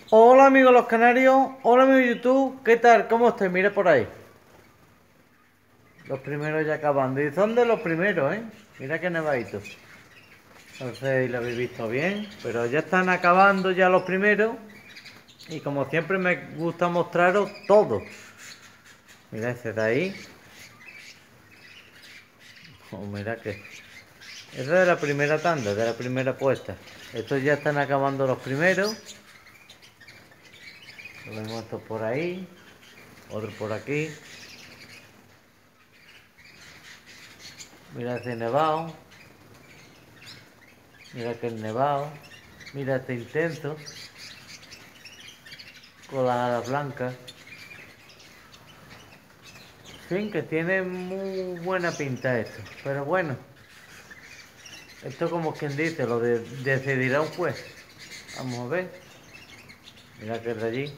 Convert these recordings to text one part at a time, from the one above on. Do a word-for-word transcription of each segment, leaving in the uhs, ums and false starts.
Hola amigos los canarios, hola amigos YouTube, ¿qué tal? ¿Cómo estáis? Mira por ahí. Los primeros ya acabando. Y son de los primeros, ¿eh? Mira qué nevadito. No sé si lo habéis visto bien, pero ya están acabando ya los primeros. Y como siempre me gusta mostraros todo. Mira ese de ahí. Oh, mira que... Ese es de la primera tanda, de la primera puesta. Estos ya están acabando los primeros. Lo vemos estos por ahí. Otro por aquí. Mira ese nevado. Mira que el nevado. Mira este intenso. Con las alas blancas. Sí, que tiene muy buena pinta esto. Pero bueno, esto como quien dice, lo de, decidirá un juez. Vamos a ver. Mira que es de allí.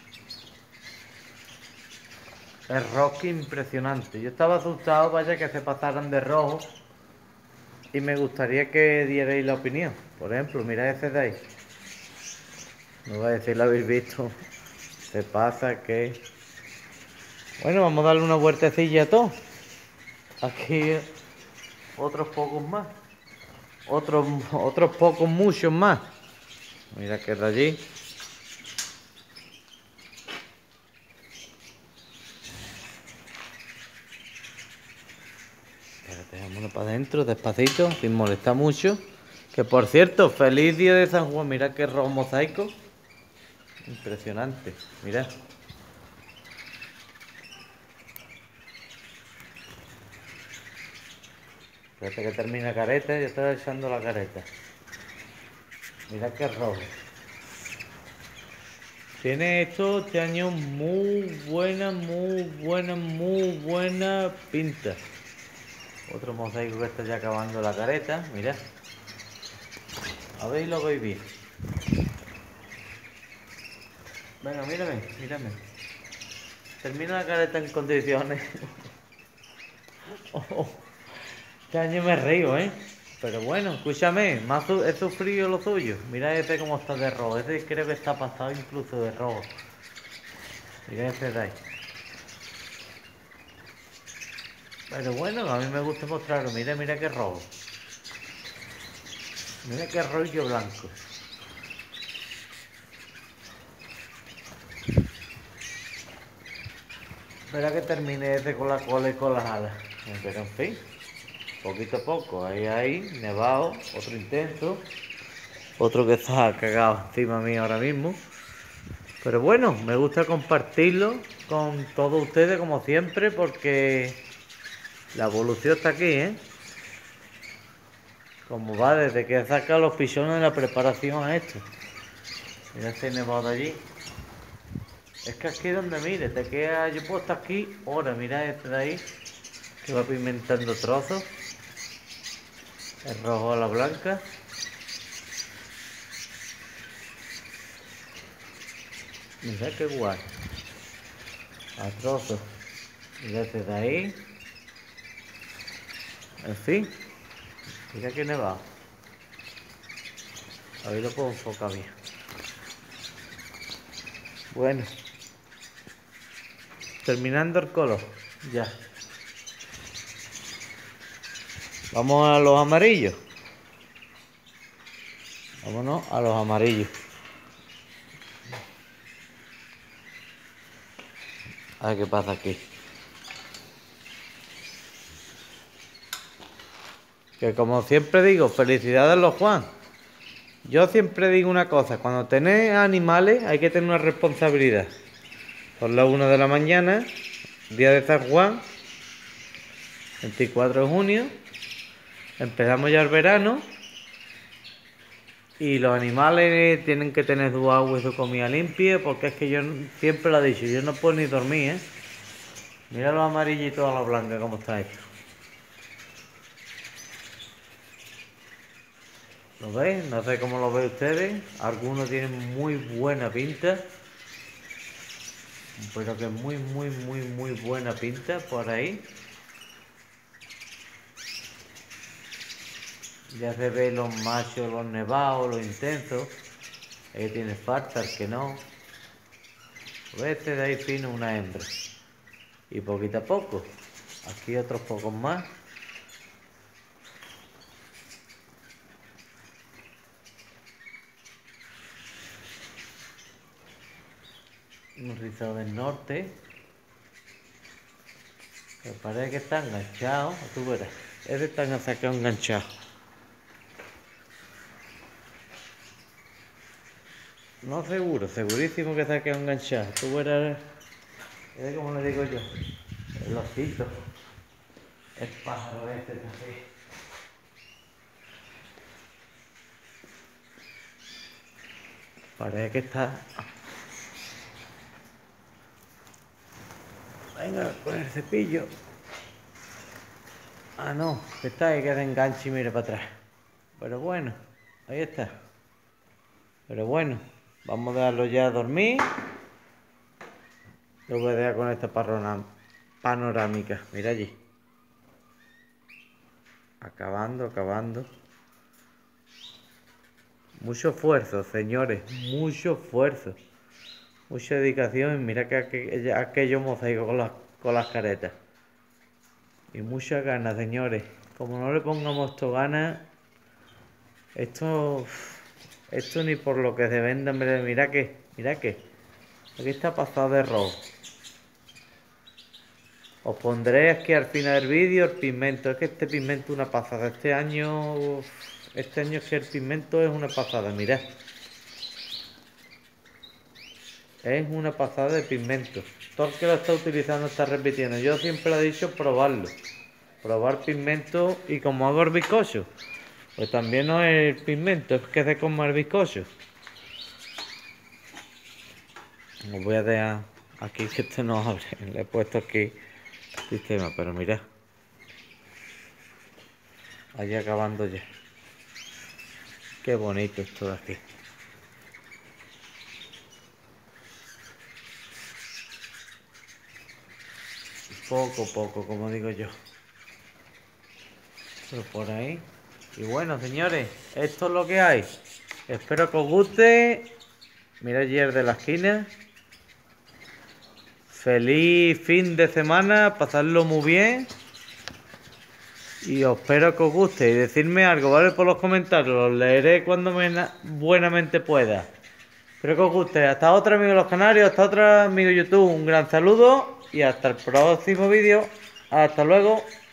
Es rock impresionante. Yo estaba asustado, vaya que se pasaran de rojo. Y me gustaría que dierais la opinión. Por ejemplo, mira ese de ahí. No voy a decir, lo habéis visto. Se pasa que... Bueno, vamos a darle una vueltecilla a todo. Aquí otros pocos más. Otros, otros pocos, muchos más. Mira que es de allí. Espérate, vámonos para adentro, despacito, sin molestar mucho. Que por cierto, feliz día de San Juan. Mira qué rojo mosaico. Impresionante. Mira. Espérate que termina careta, ya está echando la careta. Mira qué rojo. Tiene esto este año muy buena, muy buena, muy buena pinta. Otro mosaico que está ya acabando la careta. Mira. A ver, lo veis bien. Venga, mírame, mírame. Termina la careta en condiciones. Oh, oh. Este año me río, ¿eh? Pero bueno, escúchame, más su- he sufrido lo suyo. Mira este cómo está de rojo. Este creo que está pasado incluso de rojo. Mira este de ahí. Pero bueno, a mí me gusta mostrarlo. Mira, mira qué rojo. Mira qué rollo blanco. Espera que termine este con la cola y con las alas. Pero en fin, poquito a poco. Ahí, ahí, nevado, otro intenso. Otro que está cagado encima mío ahora mismo. Pero bueno, me gusta compartirlo con todos ustedes como siempre porque la evolución está aquí, ¿eh? Como va desde que saca los pichones de la preparación a esto. Mira ese nevado de allí. Es que aquí donde mire, te queda, yo puedo estar aquí ahora, mira este de ahí, que va pimentando trozos. El rojo a la blanca. Mira qué guay. A trozos. Mira este de ahí. En fin, mira que nevado. Ahí lo puedo enfocar bien. Bueno, terminando el color. Ya. Vamos a los amarillos. Vámonos a los amarillos. A ver qué pasa aquí. Que como siempre digo, felicidades los Juan. Yo siempre digo una cosa, cuando tenéis animales hay que tener una responsabilidad. Son las una de la mañana, día de San Juan, veinticuatro de junio. Empezamos ya el verano. Y los animales tienen que tener su agua y su comida limpia, porque es que yo siempre lo he dicho, yo no puedo ni dormir, ¿eh? Mira los amarillitos a los blancos cómo está esto. ¿Lo veis? No sé cómo lo veis ustedes. Algunos tienen muy buena pinta. Pero que muy, muy, muy, muy buena pinta por ahí. Ya se ve los machos, los nevados, los intensos. Ahí tiene falta, el que no. Este de ahí fino una hembra. Y poquito a poco. Aquí otros pocos más. Un rizado del norte. Me parece que está enganchado. Tú verás. Este está sacado enganchado. No seguro, segurísimo que se ha quedado enganchado. Tú verás. Es como le digo yo. El osito. El pájaro este también. Parece que está. Venga, con el cepillo. Ah, no, que está ahí que se enganche y mire para atrás. Pero bueno, ahí está. Pero bueno, vamos a dejarlo ya a dormir. Lo voy a dejar con esta panorámica. Mira allí. Acabando, acabando. Mucho esfuerzo, señores. Mucho esfuerzo. Mucha dedicación. Mira que aqu aquello mosaico con las, con las caretas. Y muchas ganas, señores. Como no le pongamos esto ganas, esto, esto ni por lo que se venda, mira que, mira que, aquí está pasado de rojo. Os pondré aquí al final del vídeo el pigmento. Es que este pigmento es una pasada. Este año, este año es que el pigmento es una pasada, mirad. Es una pasada de pigmento. Todo el que lo está utilizando está repitiendo. Yo siempre he dicho probarlo. Probar pigmento, y como hago el bizcocho, pues también no es el pigmento, es que se come el bizcocho. Os voy a dejar aquí que esto no abre. Le he puesto aquí sistema, pero mirad. Ahí acabando ya. Qué bonito esto de aquí. Poco a poco, como digo yo. Pero por ahí. Y bueno, señores, esto es lo que hay. Espero que os guste. Mira ayer de la esquina. Feliz fin de semana, pasadlo muy bien. Y os espero que os guste. Y decirme algo, ¿vale? Por los comentarios. Los leeré cuando me buenamente pueda. Espero que os guste. Hasta otro, amigo de los Canarios. Hasta otro, amigo de YouTube. Un gran saludo. Y hasta el próximo vídeo. Hasta luego.